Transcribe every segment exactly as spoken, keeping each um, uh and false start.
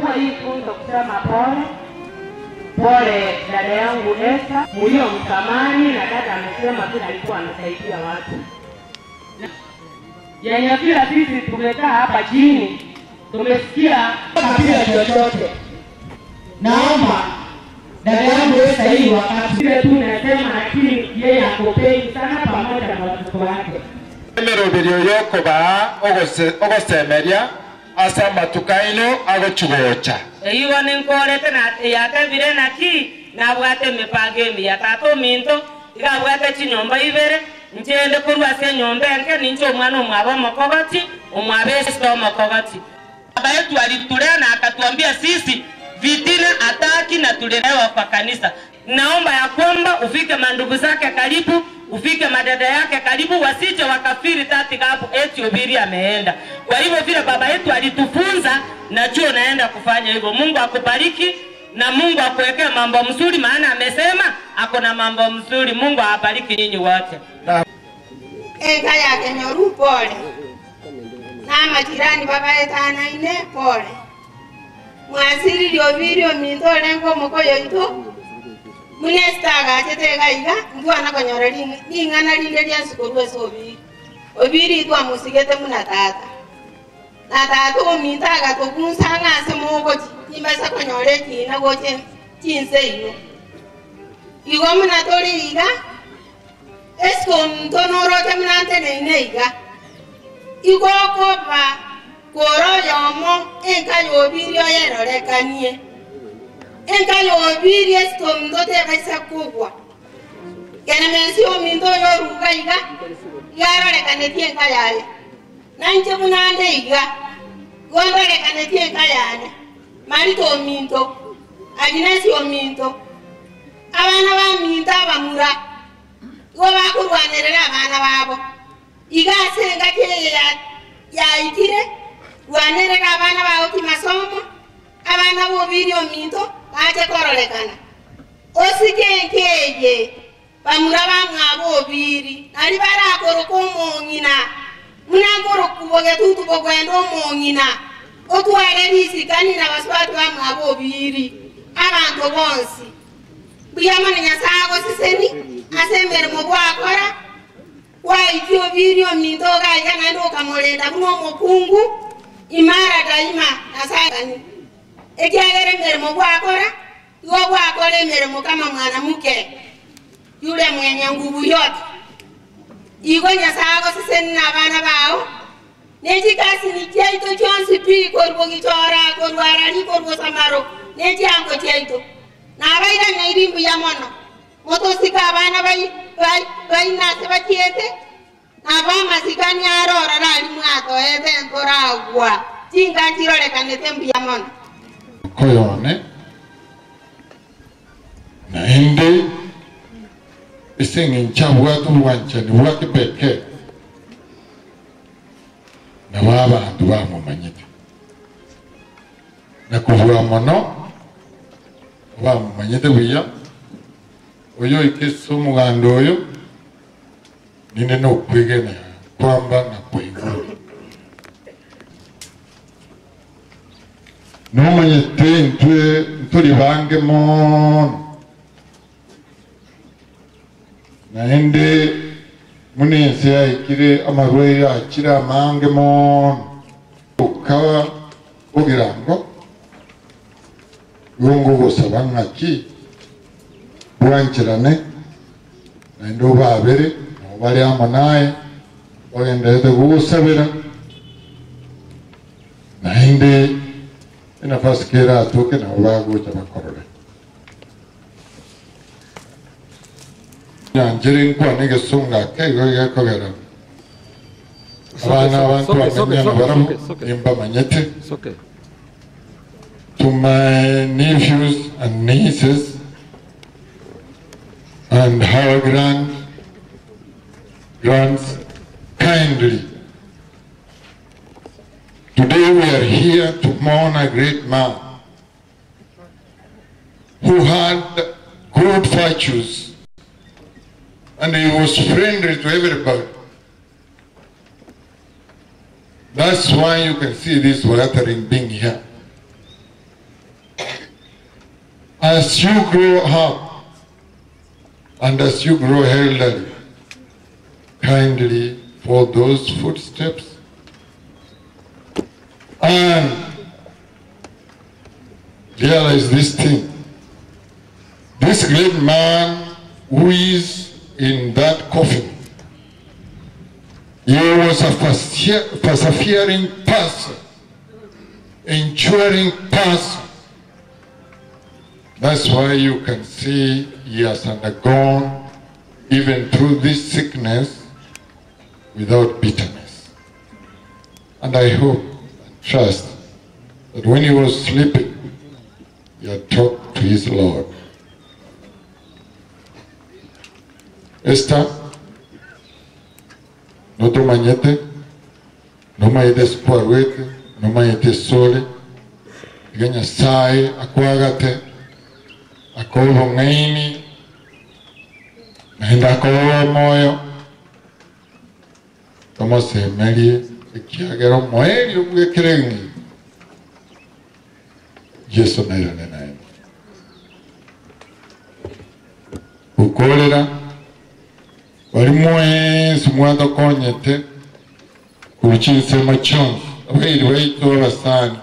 Nachukua hii fursa kusema pole. Pole dada yangu Esther, mlio mtamani, na dada amesema tu alikuwa anasaidia watu. Yenye pia sisi tumekaa hapa chini, tumesikia kabila chochote. Naomba dada yangu Esther hii wakati ile tu nasema, lakini yeye akopei sana pamoja na watoto wake. Mero video yoko ba ogose ogosemeria asa matukaino agochugocha. Eyiwa ninkorete na yate bire naki na bwate mepage mi yatato minto iga bwate chinyomba ibere njende kurwa se nyombe nke nincho mwana omwabo mokogoti omwabe sto mokogoti. Baba yetu alitulea na akatuambia sisi vitina ataki na tulewa kwa kanisa. Naomba ya kwamba ufike mandugu zake karibu, ufike madada yake karibu, wasije wakafiri tati kapu eti obiri ameenda. Kwa hivyo vile baba yetu alitufunza, najua naenda kufanya hivyo. Mungu akubariki na Mungu akuwekee mambo mzuri, maana amesema ako na mambo mzuri. Mungu awabariki nyinyi wote. Enga yake nyoru pole. Na majirani baba yetu anaine pole. Mwasiri liovirio minto lengo mokoyo ito. Munestaga chetega iga ngwana konyora lingana linde lya sikorwe sobi. Obiri itwa musigete munatata. Na tata omitaga to kunsanga ase mogochi nimbasa konyore kina goche chinse iyo. Igo munatori iga esko ntonoro te munante ne iga. Igo kopa koro yomo enka yobiri oyerorekanie. Enka yobiri esto ndote baisa kubwa. Kene mensio minto yoruga iga. Yarorekane tienka yaye. Nanje munande iga. Gondorekane tienka yaye. Marito minto. Aginesi o minto. Abana ba minto abamura. Go bakurwanerera abana babo. Iga senga tiye ya ya itire. Rwanerera abana babo kimasomo. Abana bo video minto aje korolekana. Osikekeje bamura bamwabo biri ari barakoro komonyina munangoro kuboge tutu bogwendo monyina otware bisikani na baswatu bamwabo biri abantu bonsi biyamana nyasago siseni asembere mo bwakora wa ityo biri minto ga yana ndo kamolenda kuno mokungu imara daima asagani ekyagere mbere mo bwakora yo bwakora mbere mo kama mwana muke yule mwenye nguvu yote. Igo nyasago siseni na bana bao. Neji kasi ni tiaito chonsi pi korbo gichora, korbo arani, korbo samaro. Neji ango tiaito. Na baida na irimbu ya mono. Moto sika bana bai, bai, bai nase bachiete. Na bama sikani arora rali mwato ete entora agua. Chinga nchirole kanetembu ya mono. Koyone. Na hindi isingin chabwa tu wancha ni waki peke na waba anduwa mo manyite na kuhuwa mono waba mo manyite wiya oyo ikisu mugando oyo nine no kwege na kwamba na kwego no manyite ntwe nturi bange mon naende munense ya ikire amarwe akira mange mon ukawa ogirango yongo gosabanga ki bwanchirane naende babere bali amanaye ogende de gusabira naende ina faskera atoke na bago tabakorole Yanjering kwa nige sunga ke goya kogera. Abana abantu bamenya baramu imba manyete. To my nephews and nieces and her grand grands kindly. Today we are here to mourn a great man who had good virtues. And he was friendly to everybody. That's why you can see this gathering being here. as you grow up and as you grow elderly, kindly follow those footsteps and realize this thing. This great man who is in that coffin, he was a persevering person, enduring person. That's why you can see he has undergone even through this sickness without bitterness. And I hope and trust that when he was sleeping, he had talked to his Lord. Esther, no to manyete, no mayete spuarwete, no mayete sole, iganya sai akwagate, akobo ngaini, naenda akobo moyo, kama se melie, ikiagero moeli umge kirengi, Yesu naira nenae. Ukolera, walimwe sumwanda konyete, kulichinse machon, wei wei tola sani.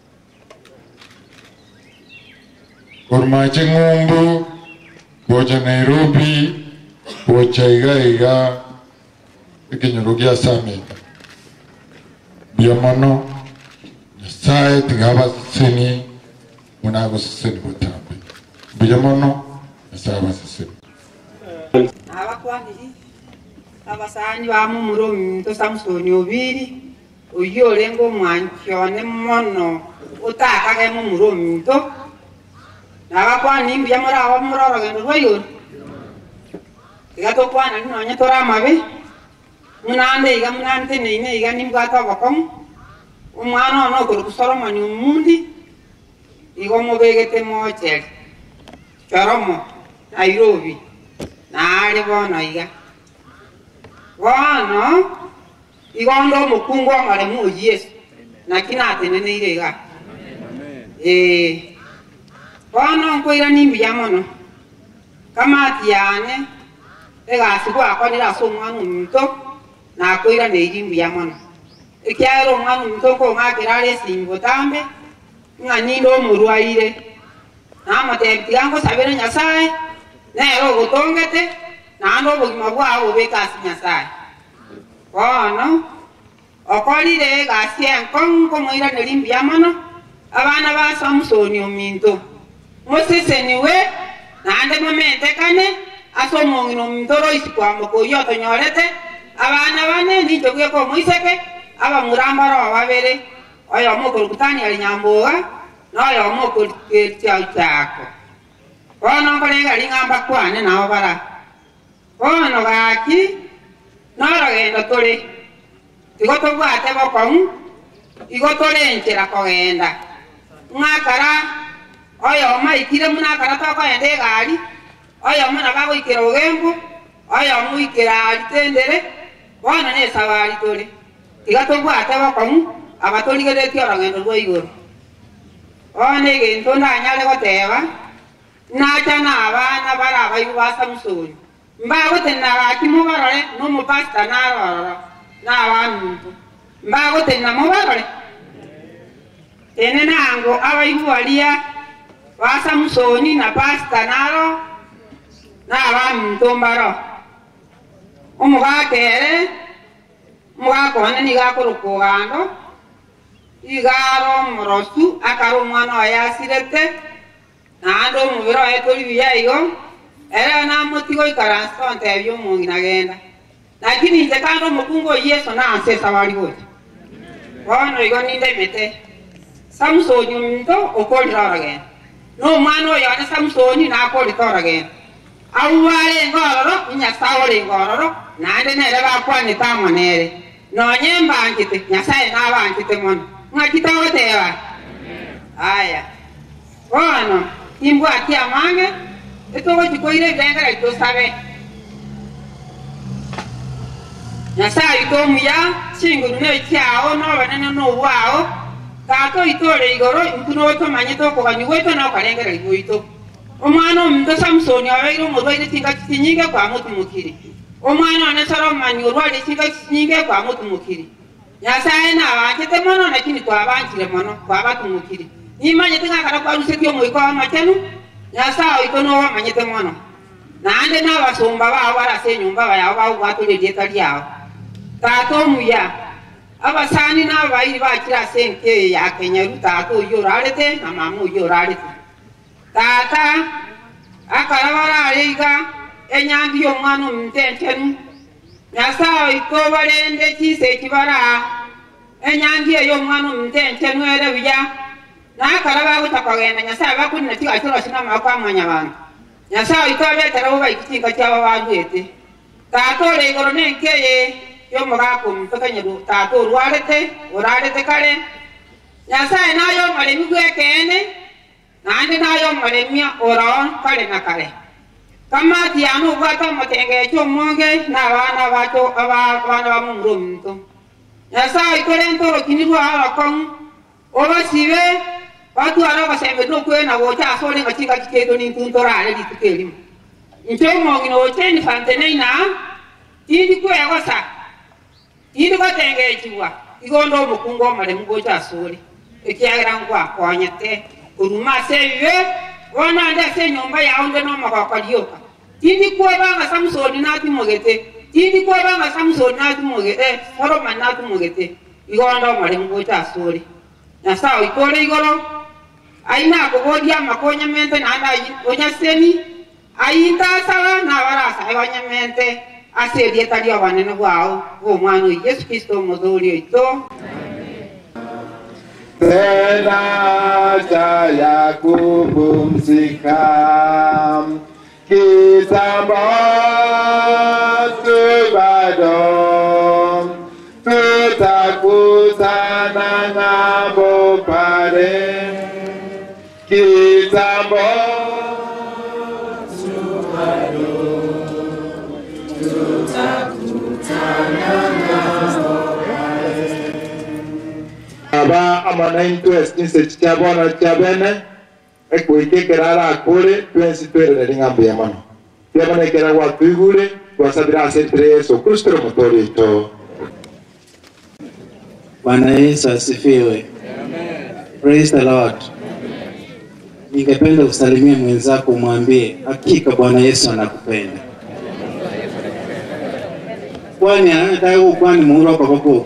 Kurmache ngumbu, bocha Nairobi, bocha iga iga, ikinyurugia samita. Biyamono, nyasaye tingaba sini, munago sini butambi. Biyamono, nyasaye sini. Abakwani abasani bamu muromi to Samsoni obiri oyole ngo mwankyone mono utakage mu muromi to nabakwani mbiyamura abo muroro gendo rwayo igato kwana nino nyetora mabe munande iga munande nine iga nimbwata bakom umwana no ko kusoro ni umundi igo mubegete moche Karomo Nairobi Nari bono iga. Bono igondo mukungu ngale mu Yesu. Nakina tenene ire iga. Eh. Bono nkoira nimbi yamono. Kama tiane ega siku akonira so mwana mto na koira ne imbi yamono. Ekiaro mwana mto ko ngakirale simbo tambe nganindo murwaire. Na matenti yango sabere nyasaye nero gutongete nando bugima bwabo bekasi nyasaye bono okolire gasie nkonko moira nelimbi yamono abana ba Samsoni ominto Moses niwe nande momente kane asomo ngino mtoro isikwambo ko yoto nyorete abana bane nijo ko moiseke aba murambaro ababere oyo moko kutani ali nyamboga noyo moko kirtia chako bono kolega lingamba kwane nawo bara bono gaki noro gendo tole tigoto bwate bokon igotole enchera kogenda ngakara oyo maikire munakara toko ende gari oyo muna babo ikira ogembo oyo muikira alitendere bono ne sawali tole tigoto bwate bokon abatoligere tioro gendo rwaigoro one gento ndanyale goteba nacha na abana bara bayu ba Samsoni mbago tenna bakimu barore no mu pasta na roro na abantu mbago tenna mu barore enena ango abayu walia ba Samsoni na pasta naro na abantu mbaro umuga kere muga kone ni ga kuruko gando igaro morosu akaro mwana ayasirete nando mubiro etoli biyayo era na motigo ikaranso ntebyo mungina genda lakini nje kando mukungo Yesu na ansesa bali wote bono igo ninde mete Samsoni mto okoli rage no mwana oyo na Samsoni na akoli torage awale ngororo nya sawole ngororo nande nere ba kwani tamonere no nyemba nkite nyasaye na ba nkite mono ngakita wote wa aya bono Imbo ati amange, eto wati koire gengara ito sabe. Nyasa ito muya, singo nune chiao no banana no wao. Kato ito le igoro, impuno to manyeto ko kanyuweto no kalengara ito ito. omwana omuntu Samsoni abaire omurwaire kinga kinyinge kwa mutu mukiri omwana one Solomoni orwale kinga kinyinge kwa mutu mukiri Nyasaye na abakete mono lakini kwa abankire mono kwa batu mukiri nimanye tinga kana kwa ruseti omwiko amachenu Nyasaye ikono wamanyete mono nande n'abasumba babo barase nyumba bayabo bagwatuliriye kaliyawo tato muya abasani n'abayiri bakira senke ya Kenya tato yorarete na mamu yorarete tata akarabara ariga enyandi y'omwana omutentenu Nyasaye ikobalende kise kibara enyandi y'omwana omutentenu erebuya nakaraba gutakagenda Nyasaye bakunina tigatoro sinama kwamanya abantu Nyasaye ikabetera uba ikitinga cyaba bandwete tato regoro nenkeye yo mugako mutokanye tato rwarete urarete kare Nyasaye nayo maremi gwekene nande nayo maremia ora kare na kare kama tiano bata motenge cyo monge na bana bato abana ba mumrumto Nyasaye korentoro kinirwa akon oba sibe watu araba sembe no kwena wocha asole ngachika kikedo ni tuntorale ditukeli ncho mongi no cheni fanteneina tindi kwe gosa tindi batenge chiwa igondo mukungo male mugocha asole ekiagira ngwa kwanyate uruma sewe wana nda se nyomba ya onde no makakalioka tindi kwe banga Samsoni na timogete tindi kwe banga Samsoni na timogete Solomon na timogete igondo male mugocha asole Nyasaye ikore igoro aina kubodia makonya mente na anda onyaseni ainda sala na barasa ebanyamente asedi etali abanene bwao bo mwana Yesu Kristo mudhuri ito tena cha kupumzika kitambo bado tutakutana ng'ambo pale kitambo bado tutakutana ng'ambo pale aba amana interest inse cyabona cyabene ekwikekera akore twensi twerere ng'ambo ya mano yabona kera wa twigure twasabira sempre Yesu Kristo motori to. Bwana Yesu asifiwe. Amen. Praise the Lord. Ningependa kusalimia mwenzako umwambie hakika Bwana Yesu anakupenda. Kwani anataka kwani muhuri kwa boko.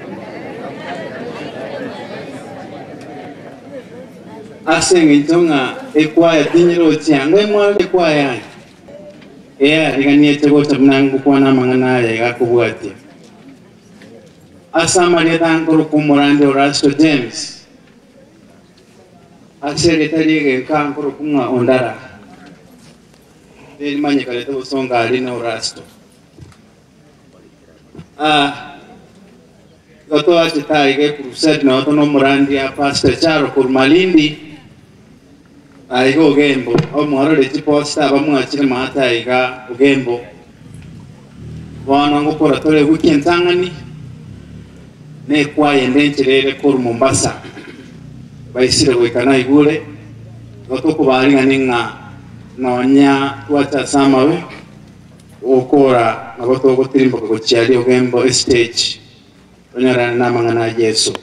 Asenge ntonga ekwaya tinyiro cyangwe mwale kwaya. Eya riganie tego tabnangu kwana mangana ya kubwati. Asama tango kumurande Orasto James. Asere tariege kankoro kunga ondara. Deni manye kaleta usonga alina Orasto. Ah, goto achitaige crusade na otono murandi ya Pastor Charo Kurmalindi. Aigo gembo, o mwaro de posta bamwachire mata iga ugembo. Wana ngokora tole weekend tangani. Ne kwa yendenchirere kuru Mombasa baisire wekana igule gotoko baringa ninga nonya twata samawe okora nagotoko tirimbo ko chiali ogembo stage onyara na mangana Yesu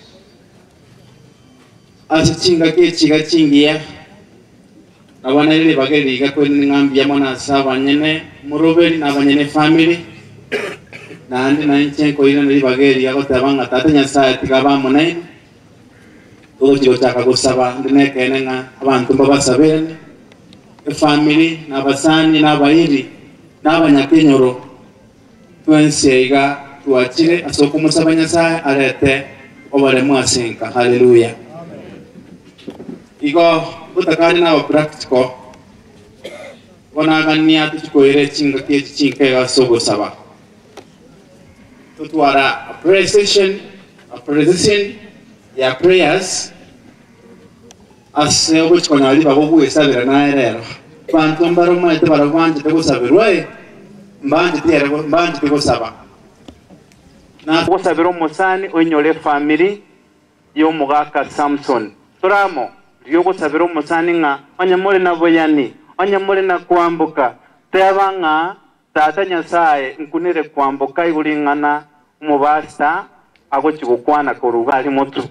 asichinga ke chiga chingia abana ile bageri gakweni ngambi yamana saba nyene muroberi nabanyene family nandi nanche ko ina ndi bageri yako tabanga tatanya saa tikaba munai ojo taka gusaba ndineke nenga abantu babasabene e family nabasani nabayiri nabanyakenyoro twensiga tuachire asoko musabanya saa arete obare mwasenka haleluya igo utakani na practical wana gania tukoire chinga ke chinga ga sogo saba tutwara appreciation appreciation ya prayers ase which kona ali babo buesabira na erero bantu mbaro maite barabanje te gusabirwe mbanje tiere mbanje te gusaba na gusabira umusani onyole family yo mugaka Samson turamo yo gusabira umusani nga banyamore nabo yani onyamule na kwambuka tebanga tata Nyasaye nkunire kwambuka igulingana umubasta ago chigukwana korugali mutu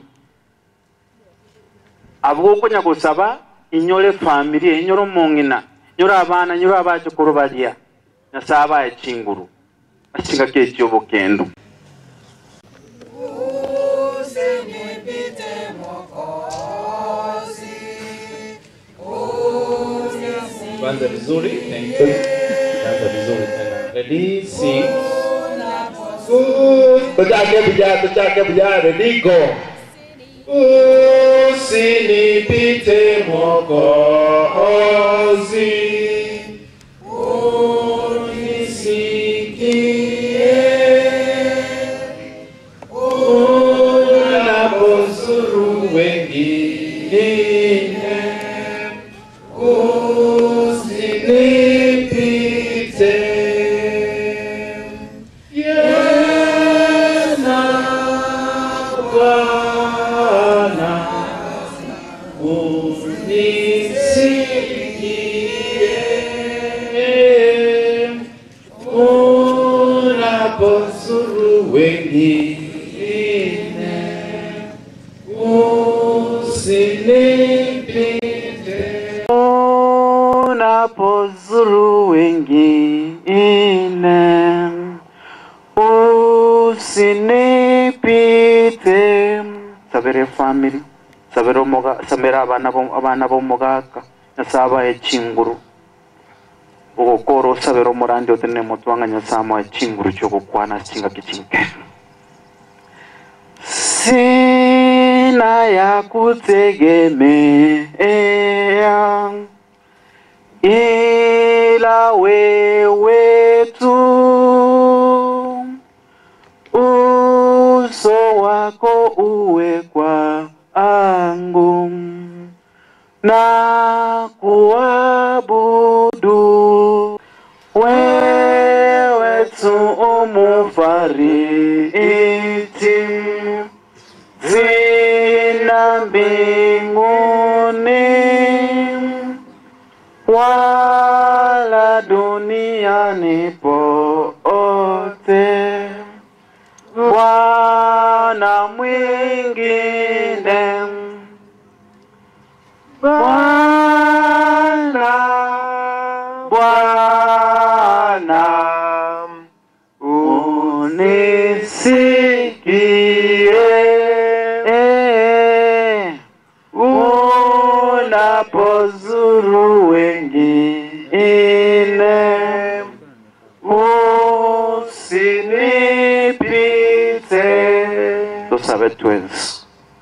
abugo kunya gusaba inyore family inyoro mungina nyora abana nyora abaje kurubalia Nyasaye ekinguru ashinga kecho bokendo Banda vizuri, thank you. Banda vizuri tena. Ready, sing. Tujake buja, tujake buja, ready, go. Usinipite Mwokozi, unisikie, unapozuru wengine. Unapozuru wengine usinipite. Sabere family, sabere moga, sabere abana bo abana bo mugaka nasaba ekinguru ogokoro sabere murande otene mutwanga nyasama ekinguru cyo gukwana singa kicinke sina ya kutegemea ila wewe tu, uso wako uwe kwangu na kuabudu wewe tu umufariti zina mbinguni wala duniani pote Bwana mwingine Bwana Bwana unisikie unapozuru wengine usinipite. Tusabe twins.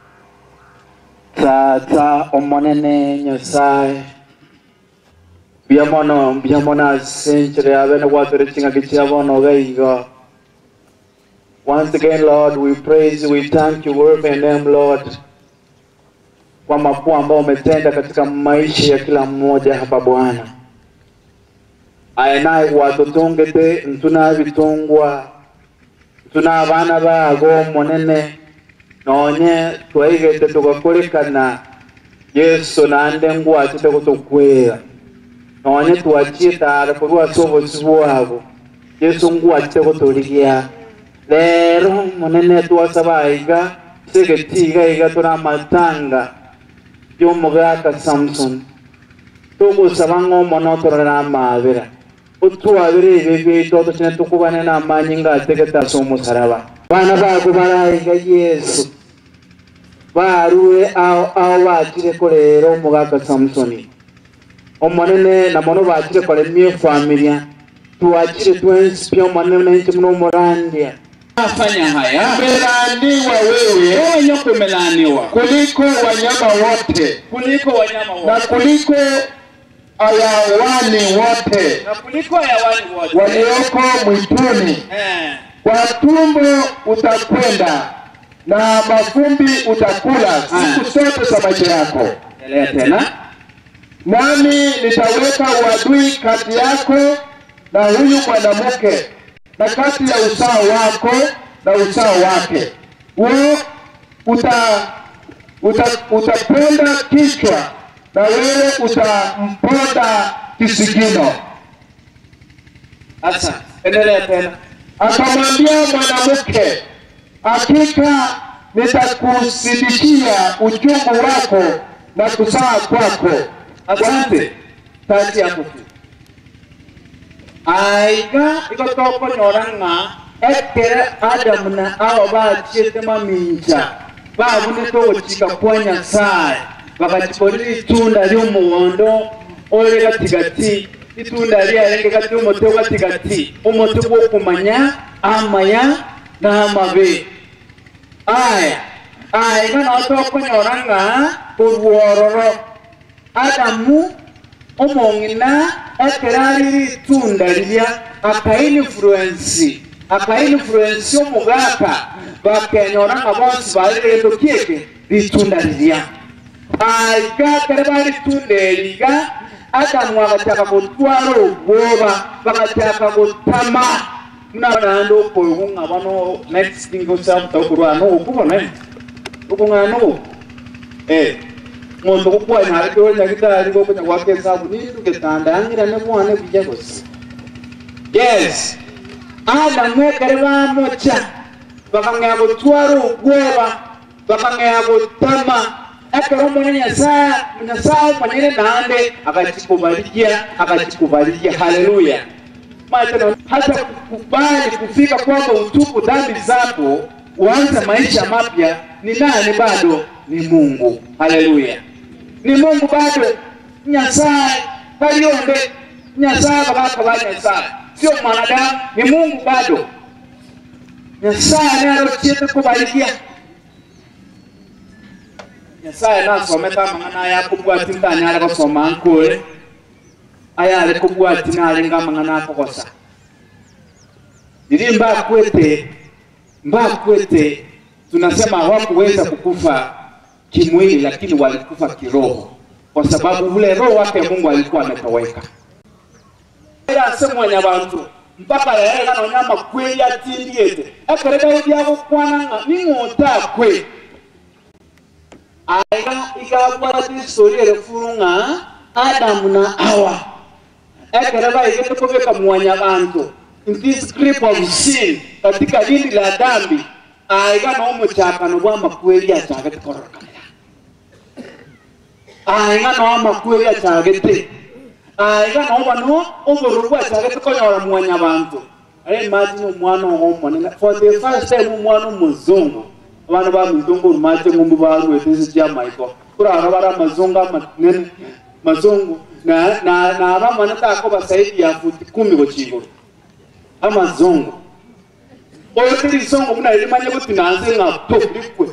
Tata omonene Nyasaye biamono biamona century abene watere chinga kichabono gaigo. Once again, Lord, we praise you, we thank you, worthy in name, Lord, kwa makuu ambao umetenda katika maisha ya kila mmoja hapa Bwana. Ayenaye watutungete ntuna bitungwa tuna abana bago monene nonye twegete tugakorekana Yesu nande ngwa tute kutokwera nonye tuwachita kwa sobo sibuabo Yesu ngwa tute kutoligia lero monene tuwasabaiga segetiga iga tuna matanga y'umugaka Samson tugusaba monotora na mabera utwabire ibebe toto cyane tukubane na manyi ngategeta so musaraba bana bago barayiga Yesu baruwe aho aho bakire ko rero umugaka Samson omonene na mono bakire ko lemie familia tuwakire twensi pia manene n'inti muno murandia afanya haya melaniwa wewe wewe nyoko melaniwa kuliko wanyama wote kuliko wanyama wote na kuliko ayawani wote na kuliko ayawani wote walioko mwituni. eh Kwa tumbo utakwenda na mavumbi utakula siku zote za maisha yako. elea tena Nami nitaweka uadui kati yako na huyu mwanamke na kati ya uzao wako na uzao wake. Wewe uta uta utaponda kichwa na wewe utamponda kisigino. Asa, endelea tena. Akamwambia mwanamke, hakika nitakusidikia uchungu wako na kuzaa kwako. Asante. Tati ya mtu. Aiga ikotoko nyoranga ekere Adam na awa ba chete maminja. Ba bunito ochika kwa Nyasaye. Bakachikoli tunda lyo muwondo ole gatigati. Itunda lyalenge kati umuti gatigati. Umuti gwo kumanya amaya na amabe. Aya. Aiga na otoko nyoranga urwororo. Adamu omongina ekerari tunda lya akainfluence akainfluence omugaka bakenyora abonsi balendo kieke bitunda lya aiga kerebari tunda liga Adamu agataka gutwara ubwoba bagataka gutama n'abandi okoyunga bano next thing osabta okurwana okubona okungano eh Mondo kwa na rito nya kitari ko kunya wake sabu ni tuketanda angira ne mwana bijagos. Yes. Ada mwekereba mocha. Bakanga gutwaro gweba, bakanga gutama. Akero mwana Nyasaye, Nyasaye manene nande akachikubalikia, akachikubalikia. Haleluya. Maana hata kubali kufika kwamba utubu dhambi zako, uanze maisha mapya ni nani bado? Ni Mungu. Haleluya. Ni Mungu bado. Nyasaye kalionde Nyasaye baba baba Nyasaye sio mwanadamu, ni Mungu bado. Nyasaye ndiye alochete kubarikia. Nyasaye na someta mangana ya kubwati ndanya ala kusoma nkole aya ale kubwati na ale ngamangana akokosa ndirimba kwete mba kwete tunasema hawakuweza kukufa kimwili lakini walikufa kiroho kwa sababu ule roho wake Mungu alikuwa ametoweka. Ila semwa nyabantu mpaka yeye kana nyama kweli atindiete akarega byabo kwananga ningota kwe aiga ikabara tisori refurunga Adam na Hawa akarega igete kubeka mwanya bantu in this grip of sin katika dini la dhambi aiga no muchakano bwa makweli achagete koroka aiga no makweli achagete aiga no bano oborugwa achagete konyora mwanya bantu ale imagine umwana w'omwana for the first time umwana muzungu abantu ba muzungu rumate ngumbu barwe tese cya maiko kurara bara mazungu amanene mazungu na na na abamana tako basaidi ya futi kumi gochigo amazungu oyo tiri songo muna elimanye kuti nanze ngapoblikwe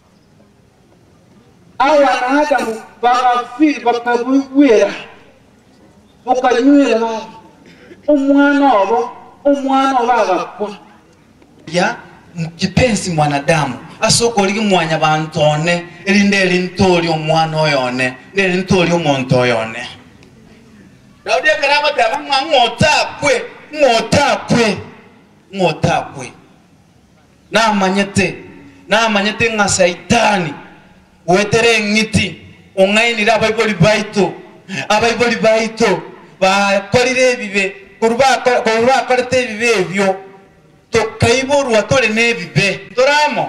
awa na Adamu bagafiri bakabwira bakanywira umwana wabo umwana wabagakwa ya kipenzi mwanadamu asoko ligi mwanya bantone elinde lintori omwana oyone nelintori omuntu oyone Daudi akaraba tabanga ngota kwe ngota kwe ngota kwe na manyete na manyete nga saitani wetere ngiti ongaini la Bible baito abaiboli baito ba kolire bibe kuruba kuruba korete bibe byo to kaiboru atore ne bibe doramo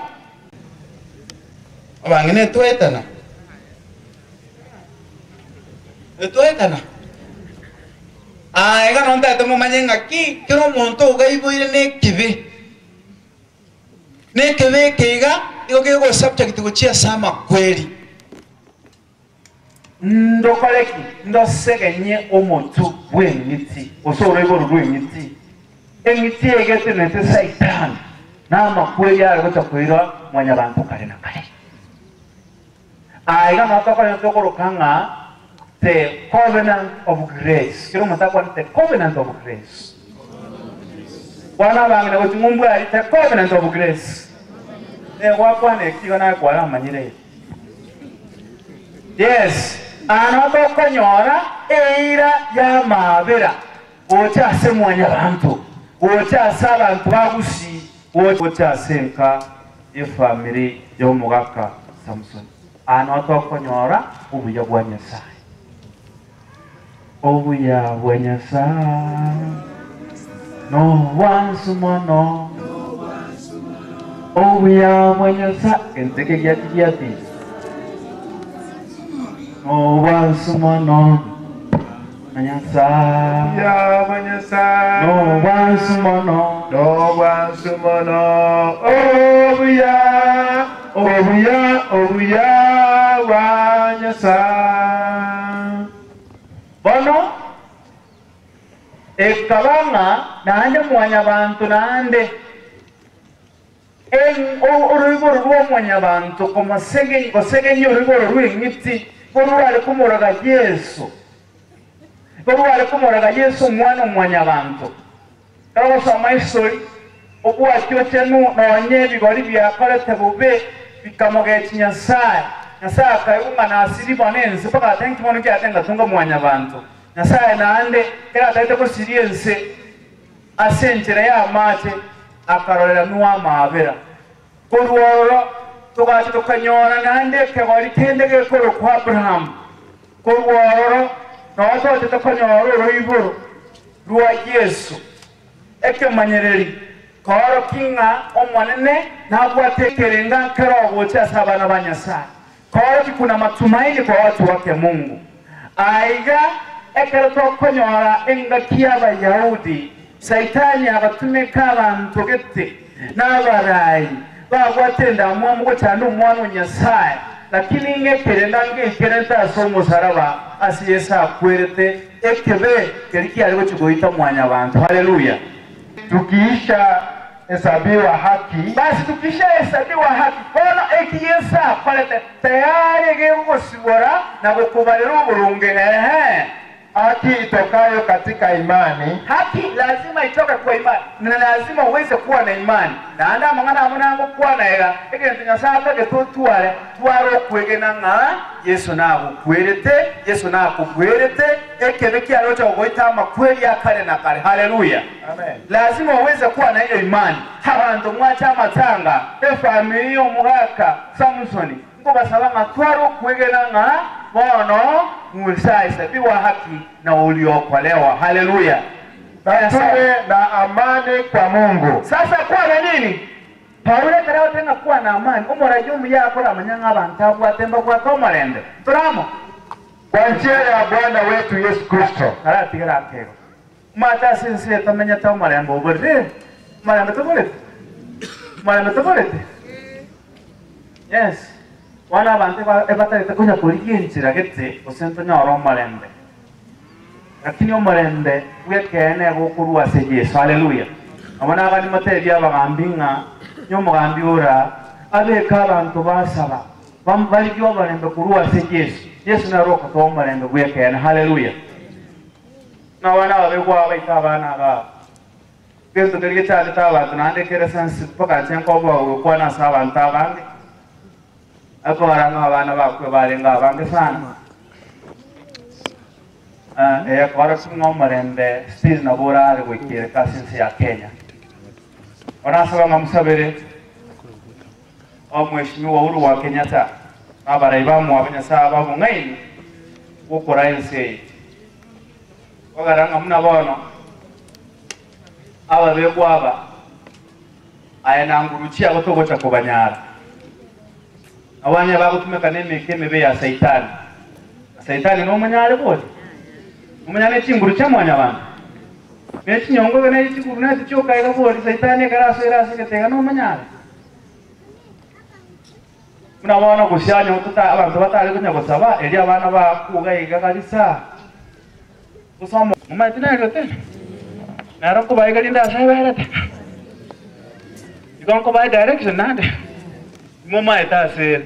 abangene toetana etoetana ai ga nonda tomo manyenga ki kero monto gaiboire ne kibe ne kibe keiga iko kego subject gochia sama kweli ndokoleki ndosegenye omuntu bwengiti osorego rwengiti engiti egete nete saitan na makweli ya gotakwira mwanya bantu kale na kale aiga matokora ntokoro kanga the covenant of grace kiro matakwa the covenant of grace wana bangina kuti mumbu ali the covenant of grace e wakwa ne kigana kwa amanyire yes anoto konyora eira ya mabera ocha semwanya bantu ocha sala bantu bagusi ocha senka e family yo mugaka Samson anoto konyora ubuya bwa Nyasaye obuya bwenyasa no wansumono obuya bwenyasa enteke gyati gyati no wansumono Manyasa ya manyasa no wansumono no wansumono obuya obuya obuya wanyasa bono ekabanga nande mwanya bantu nande en orugo rwo mwanya bantu koma sege osege orugo rw'ingiti borwale kumuraga Yesu borwale kumuraga Yesu mwana mwanya bantu kawo sama isori obwa cyotenu nonye bigori byakorete bube bikamogecha Nyasaye Nyasaye kayunga nasiri bonense paka tanki mono kyatenga tunga mwanya bantu Nyasaye nande era taite ko siriense asenjera ya mate akarorera nuwa mabera korworo tugati tukanyora nande kegori kendege koro kwa Abraham korworo no tote tukanyora roiburu ruwa Yesu eke manyereri koro kinga omwanene nabwatekerenga kerogo cha sabana banyasa koro kuna matumaini kwa watu wake Mungu aiga ekero tokonyora enga kiaba Yahudi Saitani abatumeka abantu gete n'abarayi bagwatenda mu mugo cyane umwana Nyasaye lakini ngekere ndange kereta somo saraba asiyesa kwerete ekebe keriki aliwo kigoita mwanya abantu haleluya tukiisha hesabiwa haki basi tukisha hesabiwa haki kono ekiyesa kwalete tayari gego sibora na kukubalira uburunge ehe haki itokayo katika imani haki lazima itoke kwa imani na lazima uweze kuwa na imani na anda mangana amunango kuwa na ega ekintu Nyasaye getutuale twaro kwegena nga Yesu nabo kwerete Yesu nako kwerete ekebeki alocha ogoita makweli akale na kale haleluya amen lazima uweze kuwa na hiyo imani abantu mwacha matanga e familia omugaka Samsoni ngobasaba twaro kwegena nga bono Musa isabiwa haki na uliokolewa haleluya tuwe na amani kwa Mungu sasa kuwa na nini Paulo karao tena kuwa na amani umora jumu yako na manyanga abantu kwa temba kwa tomarende turamo kwa njia ya Bwana wetu Yesu Kristo karati karake mata sinse tamenya tomarembo burde marembo tomarete marembo tomarete yes wana abantu ebatari takunya kurikinchira gete osento nyoro marembe lakini omorembe wekene gokurwa se Yesu haleluya abana abandi materi abagambinga nyomugambi ora abeka abantu basaba bambali byo barembe kurwa se Yesu Yesu na roko to omorembe wekene haleluya na wana abegwa abaita abana aba gento terige cyane tabantu nande keresansi paka cyenko bo kwa na saba ntabandi ako baranga abana bakwe barenga abange sana ah eh kwara singo marembe still na borare wekire kasinsi ya Kenya ona saba ngamusabere omweshimiwa uru wa Kenyatta abaraiba mu abanyasaba mu ngaini ukora ense ogaranga muna bono aba bekwaba ayananguruchi agotogocha kubanyara abanya bagutumeka nemeke mebe ya Saitani Saitani no manyare bose umanyane chinguru chamwanya abantu nechi nyongo ne chinguru na chichoka ega bose Saitani karaso irase ketega no manyare muna bana kushanya ututa abantu batari kunya gusaba eri abana ba kuga iga kalisa usamo mumatina yote naro ko baiga linda sai bairate igon ko bai direction nande moma etase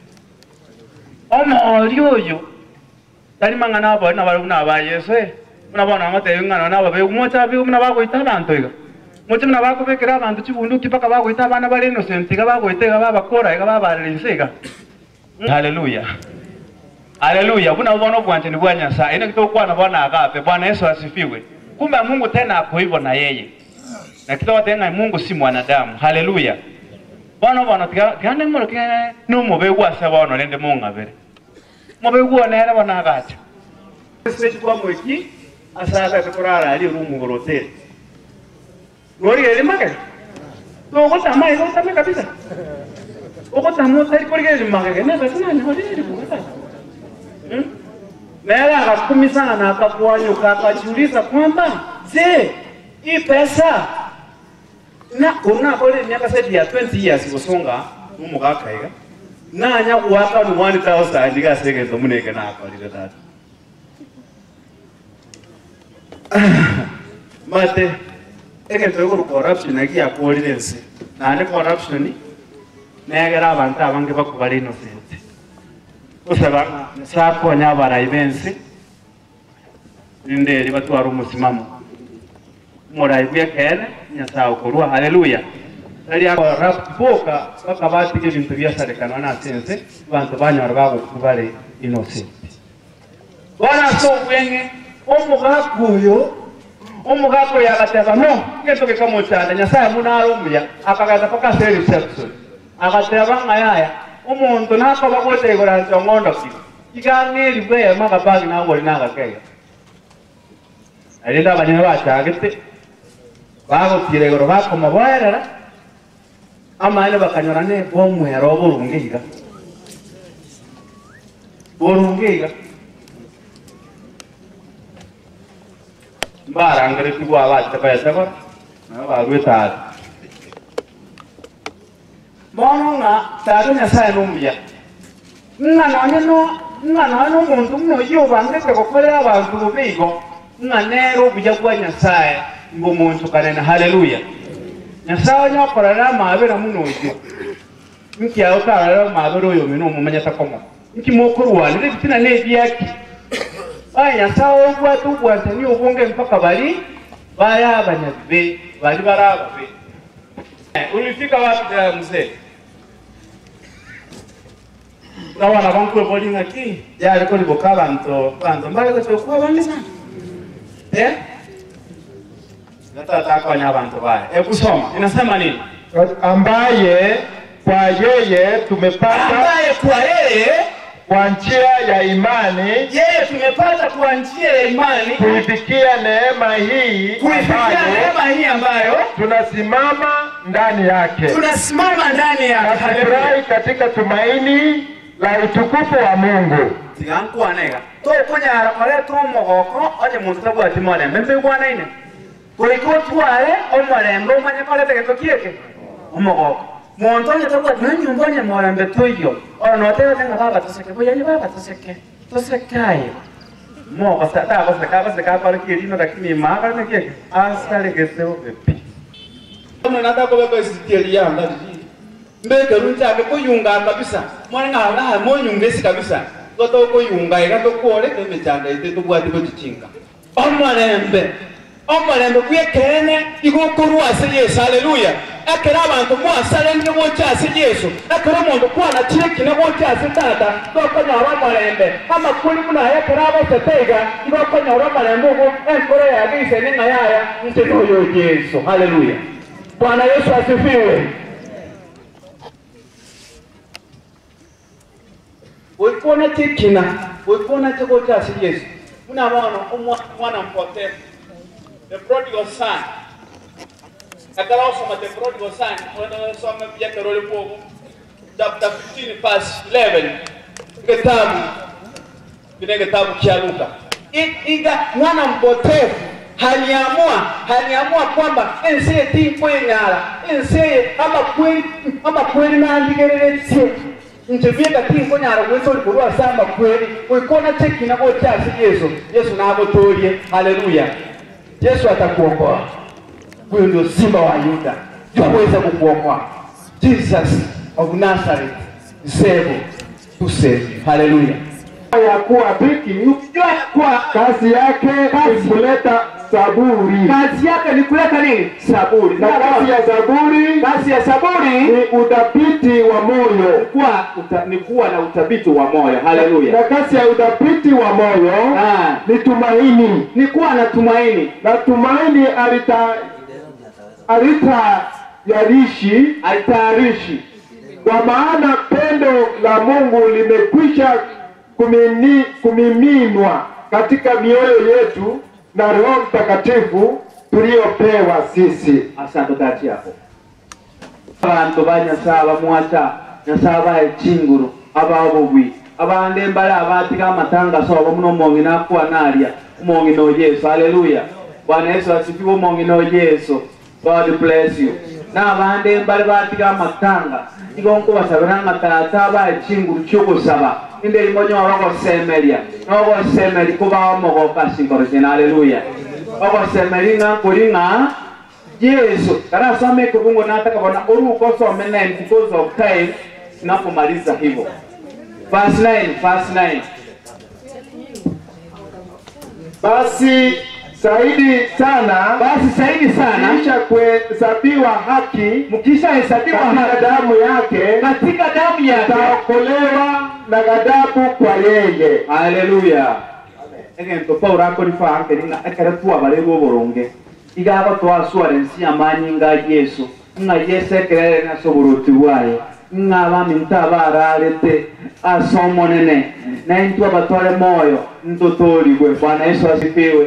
omo ryoyo tari mangana abo na baru na ba Yesu muna bona ngate ngana na babe umocha bi muna ba ko itabanto iga mocha muna ba ko bekira abantu chibundu kipaka ba ko itabana bari innocent ga ba ko itega ba bakora ga ba barinsiga haleluya haleluya buna bona bwanje ni bwa Nyasaye ene kitokwa na bona agape Bwana Yesu asifiwe kumbe Mungu tena ako hivyo na yeye na kitawa tena Mungu si mwanadamu haleluya bana bana tigane mo ke no mo be kwa sa bana nende mo ngabere mo be kwa na era bana gacha Sisi kwa mwiki asaba tukurara ali rumu gorote. Gori ele magari. To ko tama iko tama kabisa. Oko tamo tari kori ele magari na basi na hodi ele kuta. Hmm? Mera akakumisana na akakuanyuka akajiuliza kwamba je, hii pesa na kuna kole miaka zaidi ya twenty years kusonga umugakaiga na anya kuwaka ni one thousand ndiga sege to muneke na akalira tatu mate ege to ko corruption agi akolirese na ne corruption ni negera abantu abange bakubali innocent usaba sako nyabara ibensi inde libatwara umusimamo morai bya kene nyasao kurwa haleluya ali akorapoka bakabati ke bintu bya sarekana na sense bantu banyora babo kubale innocent bana so wenge omugakuyo omugako yakateka no ngento ke kamo cyane nyasaya munaro muya akagaza paka seri reception akateba ngayaya umuntu nako bakote igora ntongondo ki igangeri bwe magabagi nawo linanga kaya ali ndaba nyaba cyagete bago tire goro bako mabaera amane bakanyorane bomwero burungiga burungiga barangere tibwa abate bayataba nabarweta mononga tarunya sai numya ngana no ngana no muntu no yo bangete kokorera abantu bigo nganero bijya kwa nyasaye ngo muntu kanena haleluya nyasaye nyakorera mabera munoje nki aho karara mabera yo mino mumanya takomo nki mokorwa ndire bitina ne byaki aya nyasaye gwa tubwa tani ubonge mpaka bali baya abanyabe bali baraba be ulifika wapi mzee Kawana banku bolinga ki ya liko liboka bantu bantu mbale ko kwa bangisa eh nata kwa nyabantu baya e kusoma inasema nini ambaye kwa yeye tumepata ambaye kwa yeye kwa njia ya imani yeye tumepata kwa njia ya imani kuifikia neema hii kuifikia neema hii ambayo tunasimama ndani yake tunasimama ndani yake tunafurahi katika tumaini la utukufu wa Mungu tiganku anega to kunyara kale to mogoko anye muntu tabwa timone membe bwana ine kuliko twale omorembo manye kale teke tokieke omogoko muntu anye tabwa nyumba anye morembe toyo ono tebe tenga baba toseke boya ni baba toseke tosekaye mo basta ta basta ka basta ka pare kirino lakini maga ne kieke asale geseo bepi ono nada ko bebe sitieli ya ndadi mbeke runta ke kuyunga kabisa mwana ngala mo nyungesi kabisa goto kuyunga ega to kore ke mechanda ite to bwati ko cichinga omarembe omarembe kuye kene igokuru ase Yesu haleluya akera abantu mo asale ndi mo cyase Yesu akera muntu kwana chiki na mo cyase tata to konya wa marembe ama kuli muna yakera abo tetega igokonya wa marembe ugo enkore ya gise ninga yaya ntino yo Yesu haleluya Bwana Yesu asifiwe. Ulipona tikina, ulipona chako cha Yesu. Una mwana mwana mpotevu. The prodigal son. Akala usoma the prodigal son, wana soma pia karole pogo. Chapter fifteen verse eleven. Kitabu. Kile kitabu cha Luka. Iga mwana mpotevu haliamua haliamua kwamba ense timpo nyala ense ama kweli ama kweli na ndigeretse ntibika timpo nyala kweso likurwa samba kweli ukona cheki na kwa chasi Yesu Yesu na abotorie haleluya Yesu atakuokoa huyo ndio simba wa Yuda yuweza kukuokoa Jesus of Nazareth save to save haleluya ya kuwa biki ukijua kwa kazi yake ni kuleta saburi kazi yake ni kuleta nini saburi na kazi ya saburi kazi ya saburi ni udhabiti wa moyo kwa uta, ni kuwa na udhabiti wa moyo haleluya na kazi ya udhabiti wa moyo ah. ni tumaini ni kuwa na tumaini na tumaini alita alita yarishi alitayarishi kwa maana pendo la Mungu limekwisha kumini, kumiminwa katika mioyo yetu na Roho Mtakatifu tuliopewa sisi. Asante kati yako. Abantu banyasa bamwacha nyasaba ekinguru ababugwi abande mbala abatika amatanga so bamuno mongi nakwa nalia mongi no Yesu. Hallelujah. Bwana Yesu asifiwe. Mongi no Yesu. God bless you. Na abande mbala batika amatanga igonko basabiranga tata ba ekinguru cyogusaba inde limonyo abako semeria no semeri kuba mo kasi korjena. Hallelujah. Bako semeri nga kuringa Yesu. Kana some kubungo nataka bwana uruko some nine because of time napomaliza hivyo. Verse nine, verse nine. Basi zaidi sana, basi zaidi sana kisha kuhesabiwa haki, mkisha hesabiwa haki damu yake, katika damu yake taokolewa na ghadhabu kwa yeye. Hallelujah. Egento Paul akorifa akelinga akaretua barego boronge. Igaba to assurance amanyinga Yesu. Nga Yesu kerere na soburuti waye. Nga baminta bararete asomonene. Na intu abatore moyo ntotori gwe. Bwana Yesu asifiwe.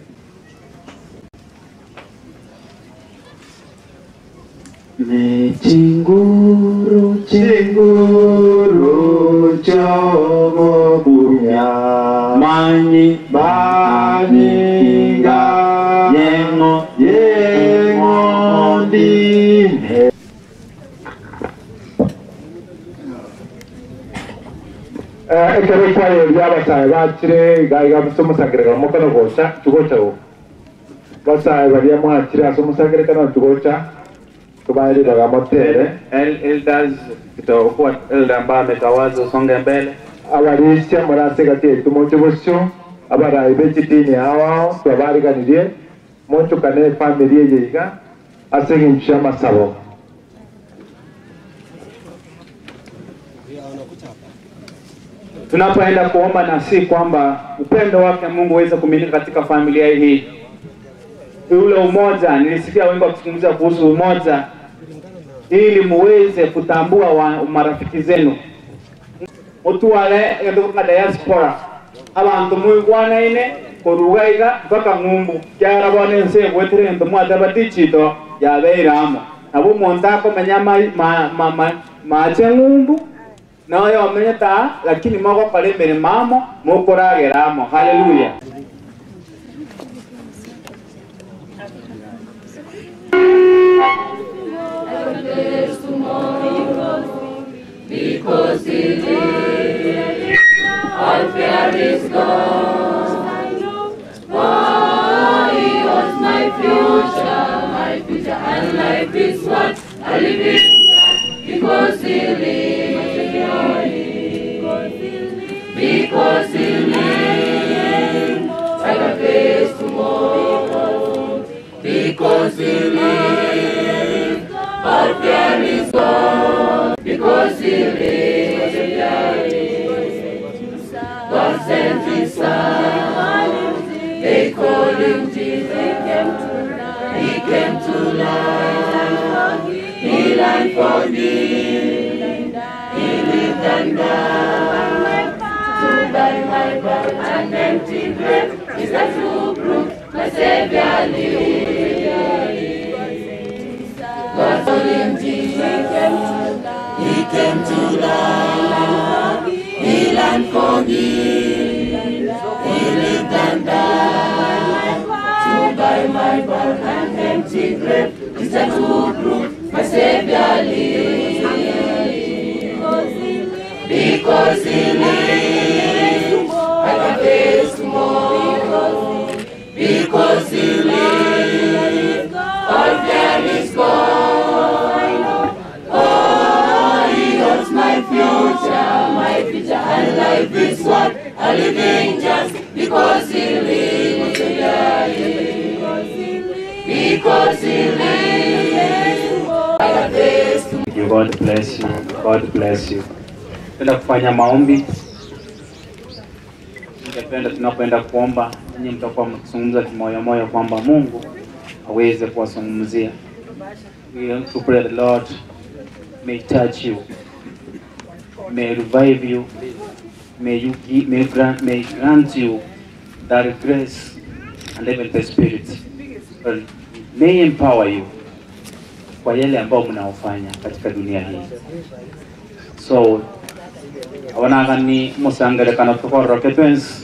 Me chinguru chinguru chomo bunya manyi baniga yengo yengo dine. Eh ekere kwaye byabasaya bakire gaiga bisomusagirega mukano gosha tugochawo. Basaya bari amwakire asomusagirega no tugocha. Tubaili daga motere elders kitakuwa elder ambaye ametawaza songe mbele abarisha murase gati tumocho bosho abara ibechitini hawa twabari kanidie moncho kane family yega asengi nchama sabo. Tunapoenda kuomba na si kwamba upendo wake Mungu uweze kumilika katika familia hii. Ule umoja, nilisikia wengi wakizungumzia kuhusu umoja ili muweze kutambua wa marafiki zenu. Mtu wale kutoka diaspora abantu muigwana ine korugaiga mpaka ngumbu kyara bone nse gwetere ndo mwata batichito ya beiramo nabo montako menyama ma ma ma ma ngumbu nayo amenyata lakini mako pale mbere mamo mukorageramo. Hallelujah. Because he lives, all fear is gone. For he was my future, my future, and life is what I live in. Because he lives, because he lives, I can face tomorrow. Because he lives, all fear is gone. Because he lives, God sent his son. They call him Jesus. He came to life. He died for me. He lived and died to buy my blood and empty grave. Is that true proof? My Savior lives. God called him Jesus. He came to life, he died for me, he lived and died to buy my blood and empty grave. Is that true proof? My Savior lives. Because he lives, I can face tomorrow. Because he lives, all fear is gone. My future, my future, and life is what I live in just because he lives. Because he lives, I got face to. God bless you. God bless you. Tenda kufanya maombi. Ningependa tunapoenda kuomba, ninyi mtakuwa mkizungumza kimoyo moyo kwamba Mungu aweze kuwazungumzia. We want to pray the Lord may touch you. May revive you, may you give, may grant, may grant you that grace and even the Spirit well, may empower you kwa yale ambao mnaofanya katika dunia hii. So awanagani musangere kana tukoro ketens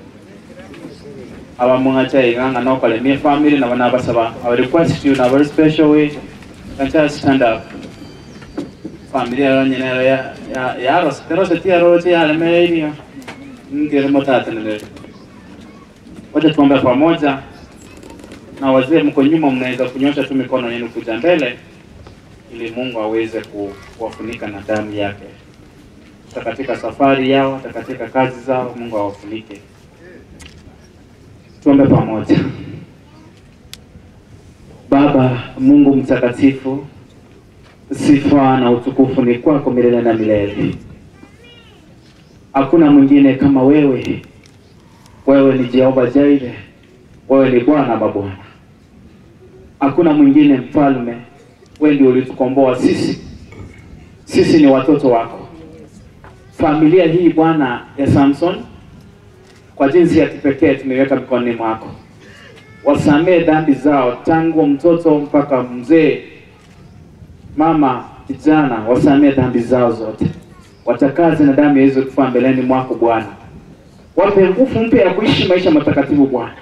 aba mungacha iganga no kale me family na bana basaba. I request you in a very special way and just stand up. Familia ya nyene ya ya ya ros pero se tía roche ya lemeria ngere motata nile. Wote tuombe pamoja na wazee mko nyuma mnaweza kunyosha tu mikono yenu kuja mbele ili Mungu aweze kuwafunika na damu yake. Katika safari yao, katika kazi zao, Mungu awafunike. Tuombe pamoja. Baba Mungu mtakatifu, sifa na utukufu ni kwako milele na milele. Hakuna mwingine kama wewe. Wewe ni Jehova Jireh. Wewe ni Bwana mabwana. Hakuna mwingine mfalme. Wewe ndio ulitukomboa sisi. Sisi ni watoto wako. Familia hii Bwana ya Samson kwa jinsi ya kipekee tumeweka mikononi mwako. Wasamee dhambi zao tangu mtoto mpaka mzee, mama, kijana, wasamee dhambi zao zote. Watakaze na damu ya Yesu kufa mbeleni mwako Bwana. Wape nguvu mpya ya kuishi maisha matakatifu Bwana.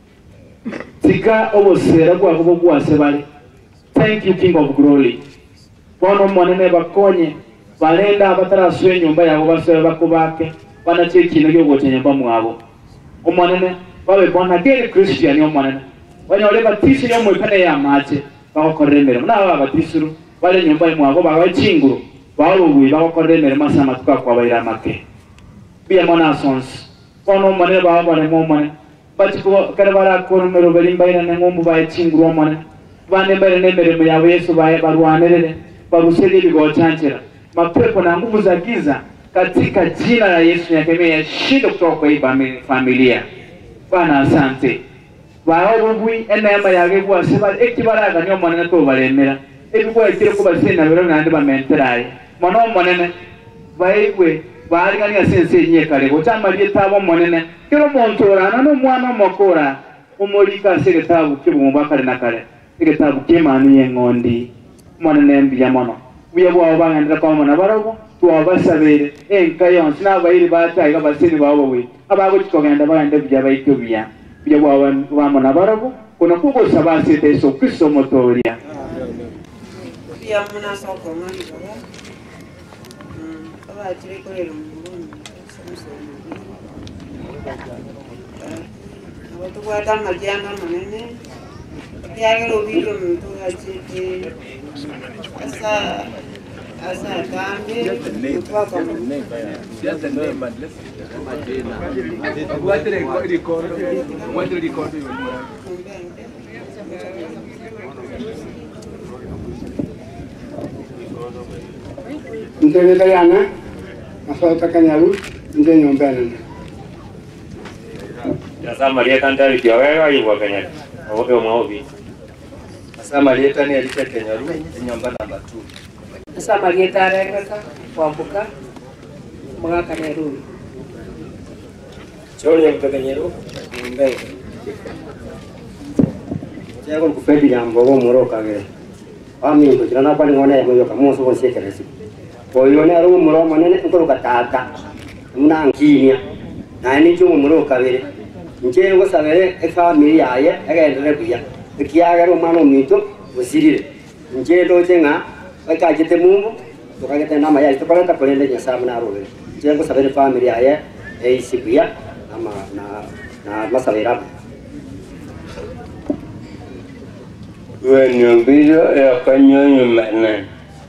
Tika obosera kwa kubwa sebali. Thank you King of Glory. Bwana mwanene bakonye balenda bataraswe nyumba yabo baswe bakubake bana chekino cyo gotenya bamwabo. Omwanene babe bona gere Christian omwanene. Banya ole batisi yo mwekane ya mache bakokoremera. Muna baba batisuru bale nyumba yamwabo bagachinguru. Balo bwi bakokoremera masama tukakwa bayira make. Bia mwana sons. Bwana omwanene baba bale momwanene. Batiko karabara ko numero belimba ina ngombu bayachinguru omwanene. Bane mbere nemere ya Yesu bae barwanelele baruseli bigochanchere mapepo na nguvu za giza katika jina la Yesu yakemea shindo kutoka kwa hii familia. Bwana asante. Baho bui enema yage kwa seba ekibaraga nyo mwana to balemera ebikwa ekire kuba sena bero ngande ba menteraye mwana mwanene baigwe bari ngani asense nyekale gotama lyetabo mwanene kero montora no mwana mokora umolika sege tabu kibumba kale nakale sege tabu kemanu yengondi mwanene mbiya mono buya bwa bangandira kwa mwana barabo tuwabasabere enka yonse nabayiri batayiga basini babo we abago kitogenda baganda bya bayito bya bya bwa bamona barabo kuna kuko sabase teso Kristo motoria bya muna soko ngani baba mm aba tire ko ero mungu samusomo watu kwa tama jana manene ya gero video mtu achite asa asa tambe kwa kwa just the name and let's what the record record what the record Ndele yana afauta kanyaru nde nyombana Asa Maria tantari kiawega yuwa Kenya oke omaobi Asa Maria tani alite Kenyaru nyomba namba two Asa Maria tareka kwambuka mga Kanyaru Chori ya Kanyaru mbe Jago kufedi jambo go moroka ge Ami ko jana pa ni ngone mo yo kamo so se keresi Ko yo ne aru moro manene ko ka tata muna nginya na ni ju moroka bere nje ngo sabere e family yaye agende buya ikiyaga ro mano mito usirire nje do jenga aka jite mumbu to ka gete nama ya to para ta polende nya samna ro bere nje ngo sabere family yaye e isibuya ama na na masabera Wenyo bido ya kanyonyo mana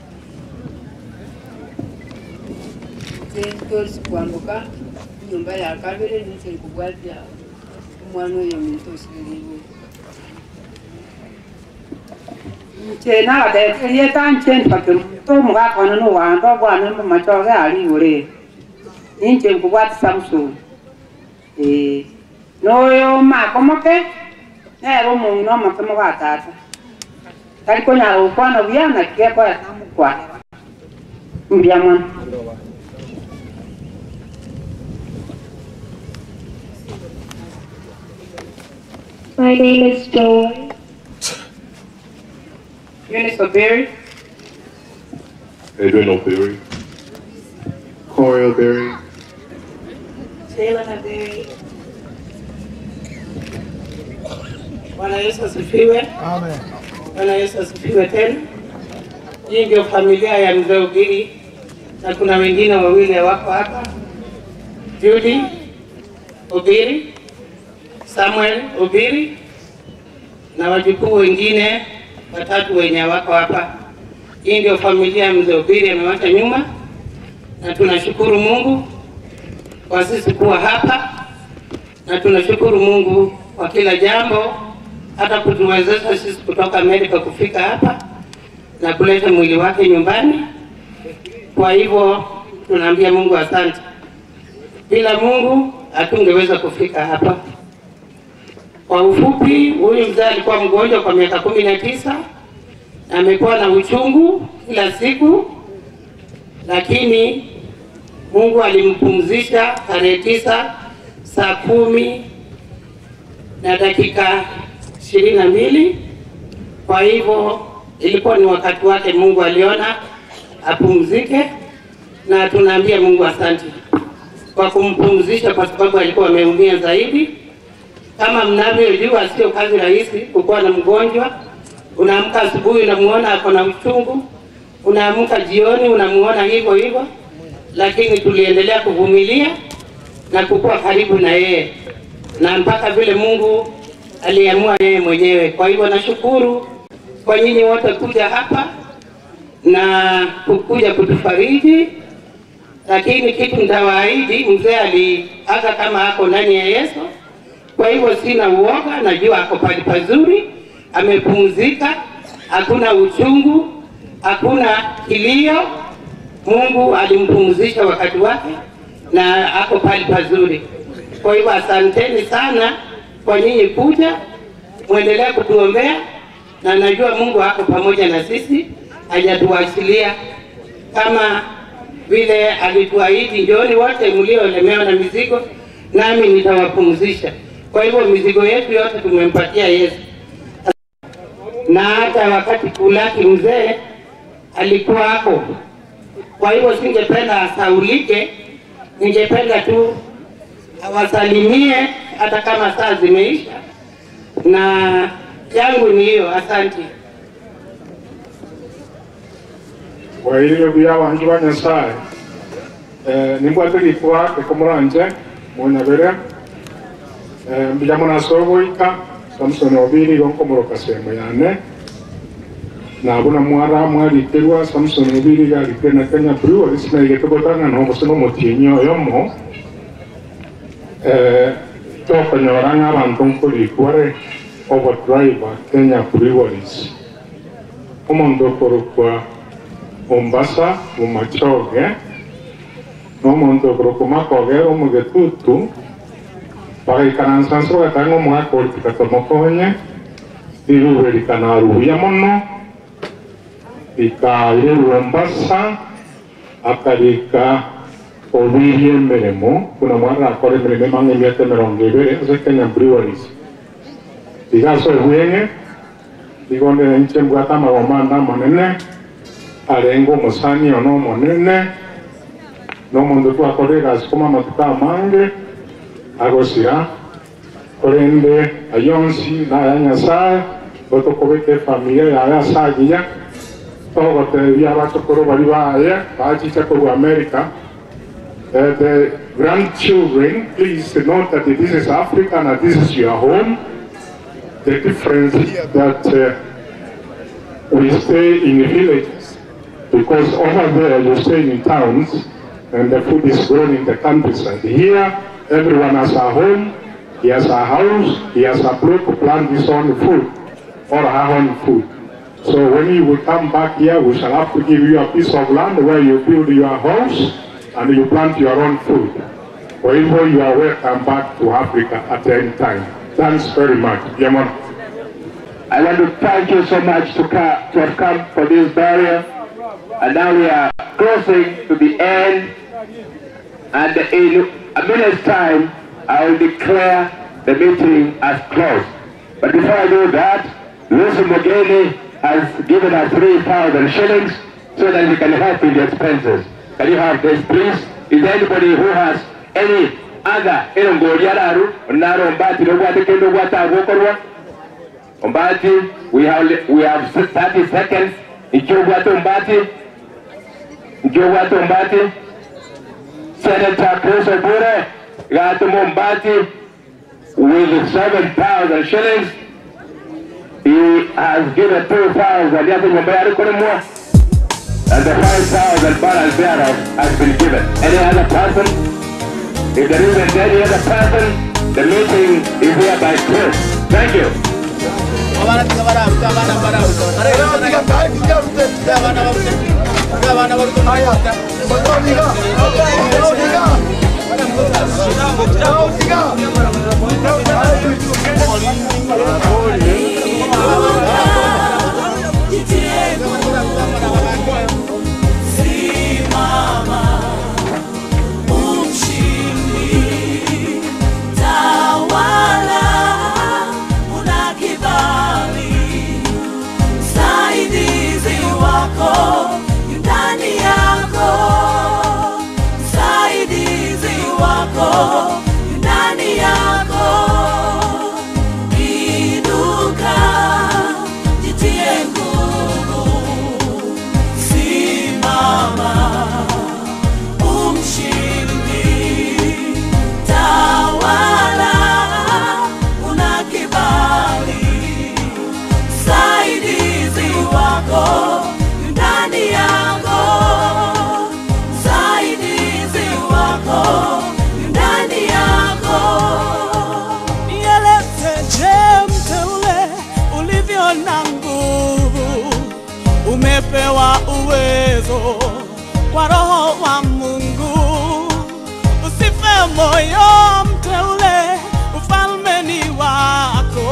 Tentos kwambuka nyumba ya kabere ni kubwatia mwana yo mito siriri Chena de ye tan chen pakem to mga kono no wan to bwana ma cho ga ali ore nin chen kubwat samsu eh no yo ma como que ero mo no ma como va tata tal ko na o kwa no bia na ke kwa kwa mbiamon My name is Joy. Eunice O'Berry. Adrian O'Berry. Corey O'Berry. Taylor O'Berry. Bwana Yesu asifiwe. Amen. Bwana Yesu asifiwe tena. Hii ndio familia ya mzee Ubiri na kuna wengine wawili wako hapa. Judy Ubiri, Samuel Ubiri na wajukuu wengine watatu wenye wako hapa. Hii ndio familia ya mzee Ubiri amewacha nyuma, na tunashukuru Mungu kwa sisi kuwa hapa, na tunashukuru Mungu kwa kila jambo, hata kutuwezesha sisi kutoka Amerika kufika hapa na kuleta mwili wake nyumbani. Kwa hivyo tunaambia Mungu asante. Bila Mungu hatungeweza kufika hapa. Kwa ufupi, huyu mzee alikuwa mgonjwa kwa miaka kumi na tisa. Amekuwa na uchungu kila siku, lakini Mungu alimpumzisha tarehe tisa saa kumi na dakika ishirini na mbili. Kwa hivyo ilikuwa ni wakati wake, Mungu aliona apumzike, na tunaambia Mungu asante kwa kumpumzisha, kwa sababu alikuwa ameumia zaidi. Kama mnavyojua, sio kazi rahisi kukuwa na mgonjwa. Unaamka asubuhi unamuona ako na uchungu, unaamka jioni unamuona hivyo hivyo, lakini tuliendelea kuvumilia na kukua karibu na yeye, na mpaka vile Mungu aliamua yeye mwenyewe. Kwa hivyo nashukuru kwa nyinyi wote kuja hapa na kukuja kutufariji, lakini kitu nitawaahidi, mzee aliaga kama ako ndani ya Yesu. Kwa hivyo sina uoga, najua ako pali pazuri, amepumzika, hakuna uchungu, hakuna kilio. Mungu alimpumzisha wakati wake na ako pali pazuri. Kwa hivyo asanteni sana kwa nyinyi kuja, muendelee kutuombea, na najua Mungu ako pamoja na sisi, hajatuachilia kama vile alituahidi, njooni wote mliolemewa na mizigo nami nitawapumzisha. Kwa hivyo mizigo yetu yote tumempatia Yesu. Na hata wakati kulaki mzee alikuwa hapo. Kwa hivyo singependa asaulike, ningependa tu awasalimie hata kama saa zimeisha, na yangu ni hiyo. Asante. Wairire buya wanju wa Nyasaye. Eh, nimbwatiri kwa ekomuranje munyabere. Eh, mbijamo nasoboika Samson Obiri gonko muroka semo yane. Na abuna mwara mwari terwa Samson Obiri ga rikena Kenya Breweries na igetobotana no musono mutinyo yomo. Eh, toka nyoranga abantu nkuri kware overdrive Kenya Breweries. Omondo korokwa Mombasa, Mumachoge, no monto Brocomacoge, Omogetutu, Paricanansanso, Tango Marco, Catamocogne, di Rue di Canaru, Yamono, di Caire Mombasa, Acarica, Olivia Meremo, una marra, Core Meremang e Miete Meronghe, e Kenya Breweries. Di Gaso e Wenge, di Gonde Inchembuata Maromanda Manene, alengo musani ono monene no mondo tu akorega skoma matuka mange agosira korende ayonsi na yanya sa boto kobeke familia ya ya sagia todo te via bato koro bali bae bachi chako America. Uh, the grandchildren, please note that this is Africa and this is your home. The difference here that uh, we stay in the villages, because over there you stay in towns and the food is grown in the countryside. Here, everyone has a home, he has a house, he has a plot to plant his own food or her own food. So when you will come back here, we shall have to give you a piece of land where you build your house and you plant your own food. Wherever you are welcome back to Africa at any time. Thanks very much. Yamon. I want to thank you so much to, to have come for this burial. And now we are closing to the end. And in a minute's time, I will declare the meeting as closed. But before I do that, Lucy Mogeni has given us three thousand shillings so that we can help in the expenses. Can you have this, please? Is there anybody who has any other Elongoriararu, Naro Mbati, Nogwati, Kendo Wata, Wokorwa? Mbati, we have we have thirty seconds. Ikiogwato Mbati, Ikiogwato Mbati, Senator Chris Obure, Gato Mbati, with seven thousand shillings. He has given two thousand, and the five thousand balance thereof has been given. Any other person? If there isn't any other person, the meeting is hereby closed. Thank you. Simama umshindi, tawala una kibali, msaidizi wako yu ndani yako, msaidizi wako yu ndani yako. Inuka, jitie nguvu, simama umshindi, tawala una kibali, msaidizi wako yu ndani yako, msaidizi wako yu ndani yako. Nieleze je, mteule, ulivyo na nguvu, umepewa uwezo kwa Roho wa Mungu. Usife moyo mteule, ufalme ni wako,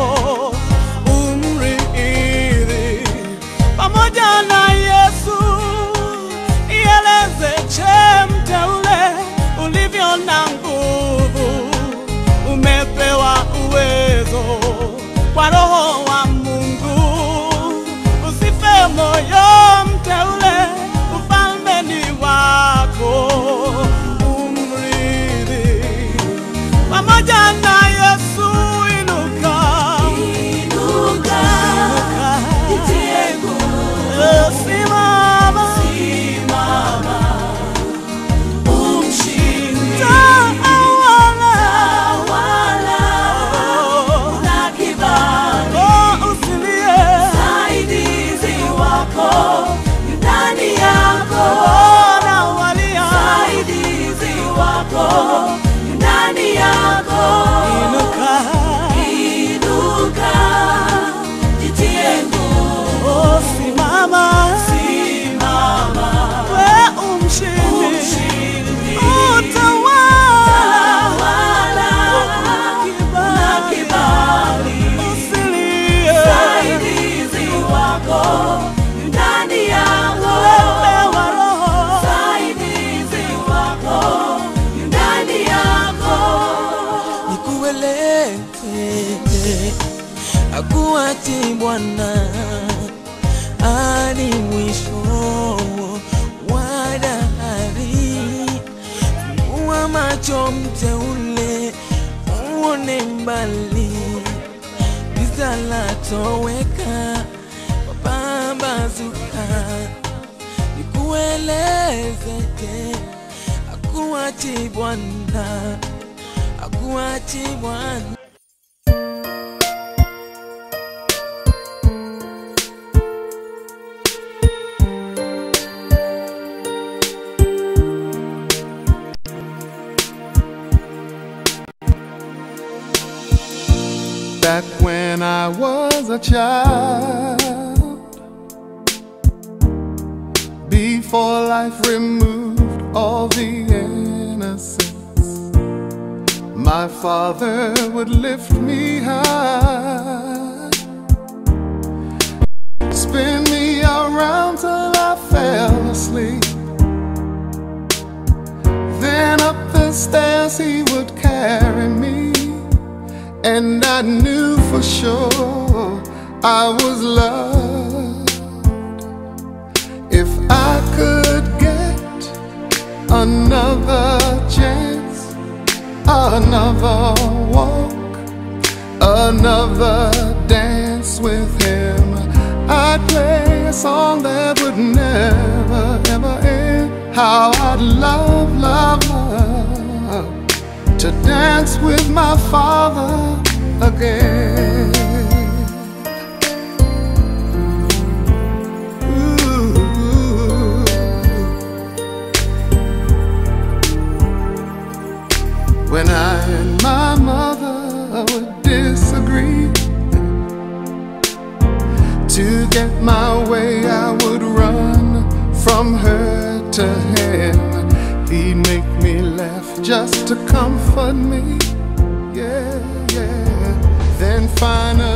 umrithi pamoja na Yesu. Nieleze je, mteule, ulivyo na nguvu, umepewa uwezo kwa Roho wa Mungu. Usife moyo mteule, ufalme ni wako, umrithi pamoja na Yesu. Inuka, inuka, jitie nguvu, simama, simama umshindi, tawala, tawala una kibali, oh, usilie, msaidizi wako yu ndani yako, nawalia, msaidizi wako yu ndani yako. Inuka, inuka, jitie nguvu, oh, simama, simama, we umshindi, umshindi, utawala, una kibali, usilie, msaidizi wako yu ndani yako, umepewa Roho, msaidizi wako yu ndani yako. Nikueleze akuachi Bwana hadi mwisho wa dahari. Fungua macho mteule, uone mbali, giza latoweka, papambazuka. Nikueleze akuachi Bwana, akuachi Bwana. Back when I was a child, before life removed all the innocence, my father would lift me high, spin me around till I fell asleep. Then up the stairs he would carry me, and I knew for sure I was loved. If I could get another chance, another walk, another dance with him, I'd play a song that would never, ever end. How I'd love, love, love to dance with my Father again. Ooh. When I and my mother would disagree, to get my way I would run from her to him. He'd make me laugh just to comfort me, yeah, yeah. Then finally